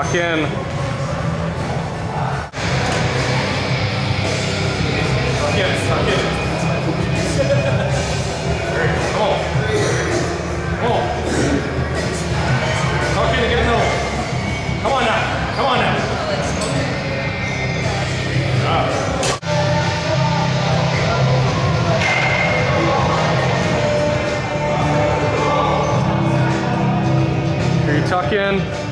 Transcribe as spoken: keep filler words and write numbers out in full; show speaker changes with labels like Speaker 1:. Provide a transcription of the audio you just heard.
Speaker 1: tuck in. Tuck in, tuck in. Come on. Come on. Tuck in to get home. Come on now. Come on now. Here you tuck in.